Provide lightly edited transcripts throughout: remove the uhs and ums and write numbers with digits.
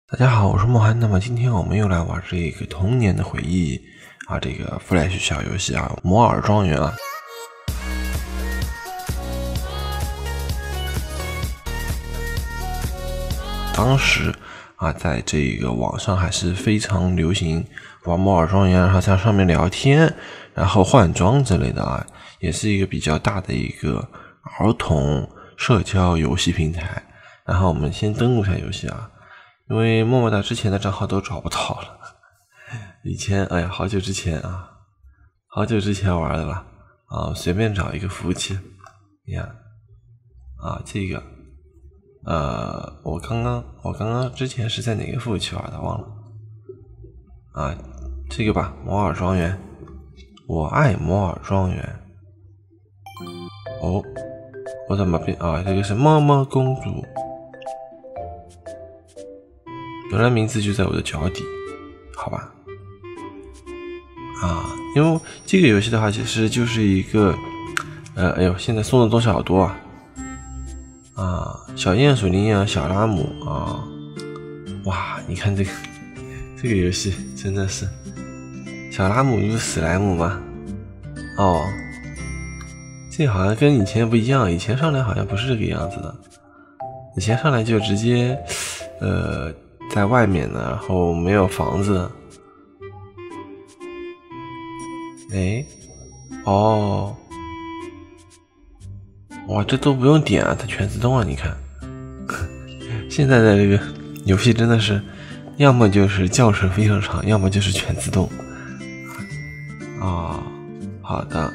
大家好，我是莫涵。那么今天我们又来玩这个童年的回忆啊，这个 Flash 小游戏啊，摩尔庄园啊。当时啊，在这个网上还是非常流行玩摩尔庄园，然后在上面聊天，然后换装之类的啊，也是一个比较大的一个儿童社交游戏平台。然后我们先登录一下游戏啊。因为默默哒之前的账号都找不到了，以前哎呀，好久之前玩的了啊，随便找一个服务器，你看啊，这个我刚刚之前是在哪个服务器玩的忘了啊，这个吧，摩尔庄园，我爱摩尔庄园。哦，我怎么变啊？这个是猫猫公主。原来名字就在我的脚底，好吧？啊，因为这个游戏的话，其实就是一个，哎呦，现在送的东西好多啊！啊，小鼹鼠领养小拉姆啊，哇，你看这个游戏真的是，小拉姆就是史莱姆吗？哦，这好像跟以前不一样，以前上来好像不是这个样子的，以前上来就直接，在外面呢，然后没有房子。哎，哦，哇，这都不用点啊，它全自动啊！你看，现在的这个游戏真的是，要么就是教程非常长，要么就是全自动。啊，好的，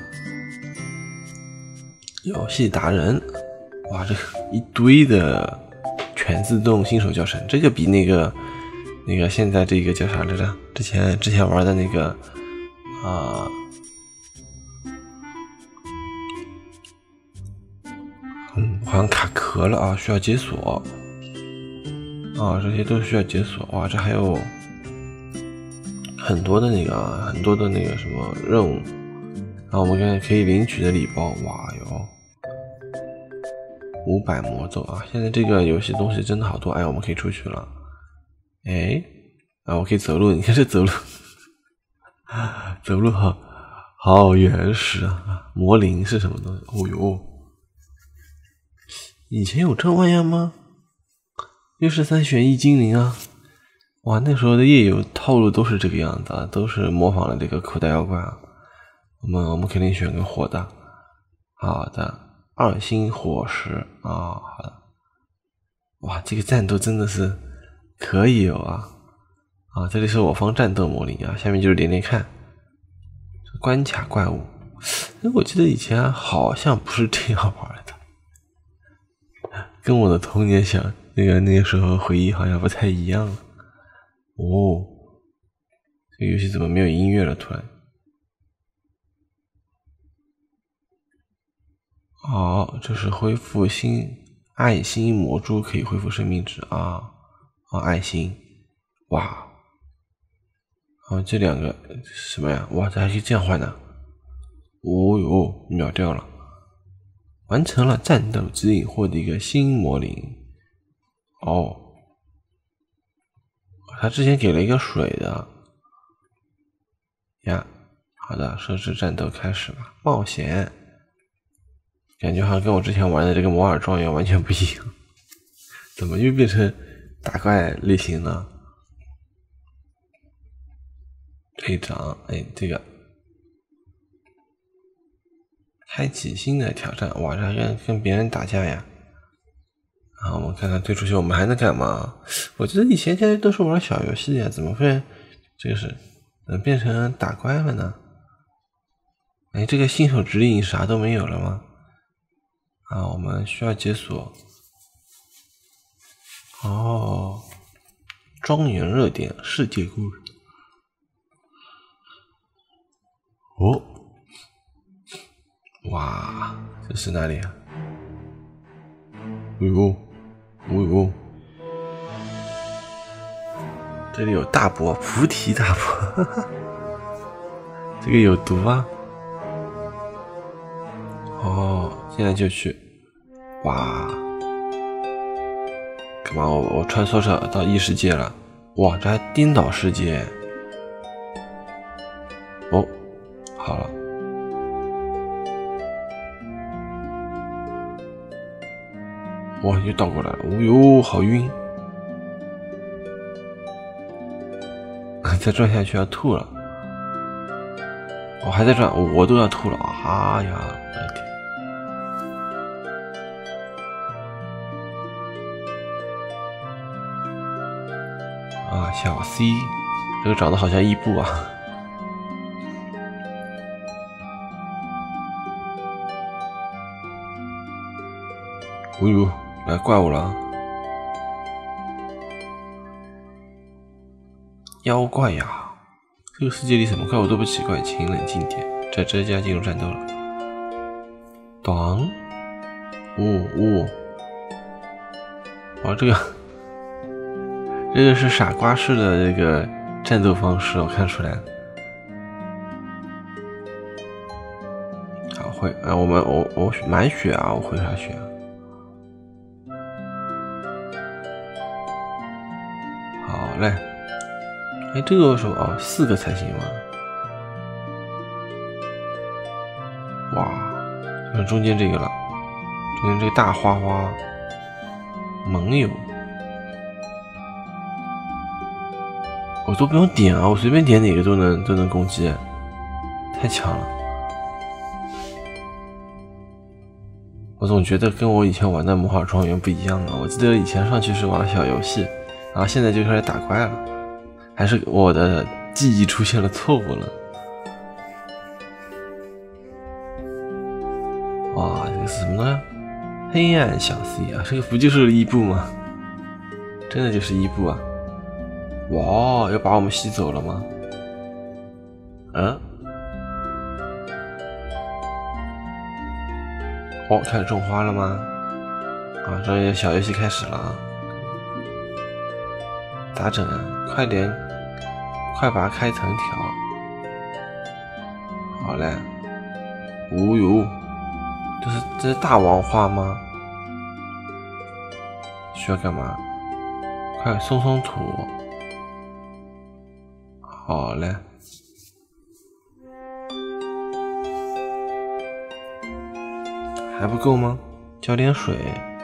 游戏达人，哇，这一堆的。全自动新手教程，这个比那个现在这个叫啥来着？之前玩的那个好像卡壳了啊，需要解锁啊，这些都需要解锁。哇，这还有很多的那个什么任务，然后我们看可以领取的礼包，哇哟。500魔咒啊！现在这个游戏东西真的好多，哎，我们可以出去了。哎，啊，我可以走路，你看这走路，走路好原始啊！魔灵是什么东西？哦呦，以前有这玩意吗？63选1精灵啊！哇，那时候的页游套路都是这个样子啊，都是模仿了这个口袋妖怪啊。我们肯定选个火的，好的。2星火石啊，好的，哇，这个战斗真的是可以有啊！啊，这里是我方战斗魔灵啊，下面就是连连看关卡怪物。我记得以前好像不是这样玩的，跟我的童年想那个时候回忆好像不太一样了。哦，这个游戏怎么没有音乐了？突然。哦，这是恢复爱心魔珠，可以恢复生命值啊！爱心，哇！这两个什么呀？哇，这还可以这样换呢！哦哟，秒掉了！完成了战斗指引，获得一个新魔灵。哦，他之前给了一个水的呀。好的，设置战斗开始吧，冒险。感觉好像跟我之前玩的这个摩尔庄园完全不一样，怎么又变成打怪类型了？队长，哎，这个开启新的挑战，哇，这跟别人打架呀！啊，我们看看退出去，我们还能干嘛？我记得以前这些都是玩小游戏呀，怎么会这个是变成打怪了呢？哎，这个新手指引啥都没有了吗？啊，我们需要解锁。哦，庄园热点世界故事。哦，哇，这是哪里啊？哎呦，这里有大波，菩提大波，这个有毒啊！哦，现在就去，哇！干嘛？我穿梭着到异世界了。 哇，这还颠倒世界。哦，好了。哇，又倒过来了。哦哟，好晕。再转下去要吐了。我还在转，我都要吐了。啊呀，我的天！啊，小 C， 这个长得好像伊布啊。哦呦，来怪物了啊！妖怪呀！这个世界里什么怪物都不奇怪，请冷静点。这就要进入战斗了。当，哇，这个是傻瓜式的这个战斗方式，我看出来了。好，会啊，我满血啊，我会啥血啊？好嘞。哎，这个为什么啊？4个才行吗？哇，看中间这个了，中间这个大花花盟友，我都不用点啊，我随便点哪个都能攻击，太强了。我总觉得跟我以前玩的魔法庄园不一样啊，我记得以前上去是玩小游戏，然后现在就开始打怪了。还是我的记忆出现了错误了。哇，这个是什么呢？黑暗小 C 啊，这个不就是伊布吗？真的就是伊布啊！哇，要把我们吸走了吗？嗯？哦，开始种花了吗？啊，这小游戏开始了啊！咋整啊？快点，快拔开藤条。好嘞。哦呦，这是大王花吗？需要干嘛？快松土。好嘞。还不够吗？浇点水。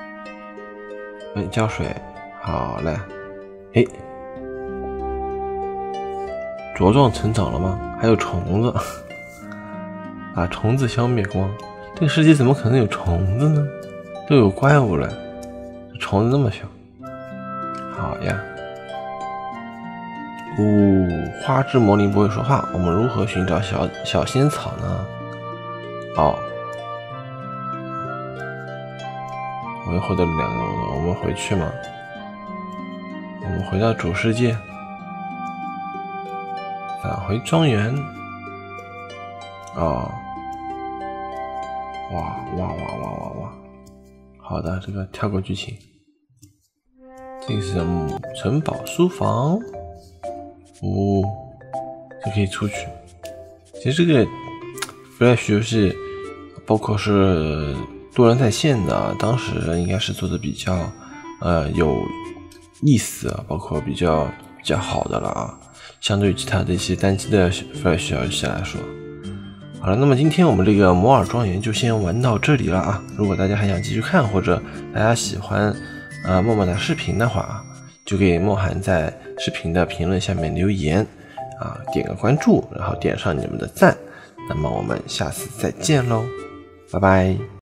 浇水。好嘞。哎，茁壮成长了吗？还有虫子，把虫子消灭光。这个世界怎么可能有虫子呢？都有怪物了，虫子那么小。好呀。花之魔灵不会说话，我们如何寻找小仙草呢？哦，我又获得了2个，我们回去吗？我们回到主世界，返回庄园。哦，哇！好的，这个跳过剧情。这个是城堡书房。就可以出去。其实这个 Flash 游戏，包括是多人在线的，当时应该是做的比较有意思啊，包括比较好的了啊，相对于其他的一些单机的 Flash 游戏来说。好了，那么今天我们这个摩尔庄园就先玩到这里了啊。如果大家还想继续看，或者大家喜欢默默的视频的话，就给莫涵在视频的评论下面留言啊，点个关注，然后点上你们的赞。那么我们下次再见喽，拜拜。